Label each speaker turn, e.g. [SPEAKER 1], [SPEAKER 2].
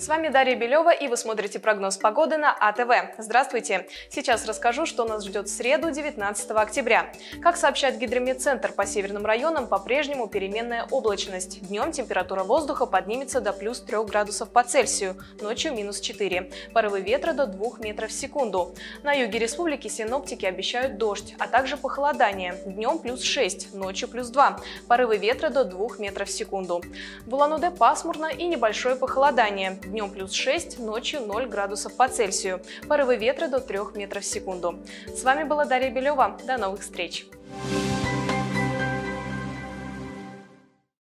[SPEAKER 1] С вами Дарья Белева, и вы смотрите прогноз погоды на АТВ. Здравствуйте! Сейчас расскажу, что нас ждет в среду, 19 октября. Как сообщает Гидрометцентр, по северным районам по-прежнему переменная облачность. Днем температура воздуха поднимется до плюс 3 градусов по Цельсию, ночью минус 4. Порывы ветра до 2 метров в секунду. На юге республики синоптики обещают дождь, а также похолодание. Днем плюс 6, ночью плюс 2. Порывы ветра до 2 метров в секунду. В Улан-Удэ пасмурно и небольшое похолодание. Днем плюс 6, ночью 0 градусов по Цельсию. Порывы ветра до 3 метров в секунду. С вами была Дарья Белева. До новых встреч!